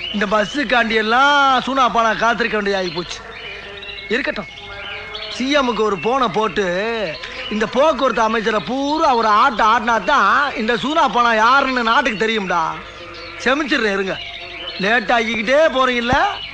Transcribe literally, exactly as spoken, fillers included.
இந்த பஸ்ஸுக்காண்டி எல்லாம் சூனாப்பானா காத்திருக்க வேண்டியது ஆகி போச்சு. இருக்கட்டும், சிஎம்முக்கு ஒரு போனை போட்டு இந்த போக்குவரத்து அமைச்சரை பூரா ஒரு ஆட்ட ஆட்டினா தான் இந்த சூனாப்பானா யாருன்னு நாட்டுக்கு தெரியும்டா. செமிச்சிடுறேன், இருங்க. லேட் ஆகிக்கிட்டே போறீங்கல்ல.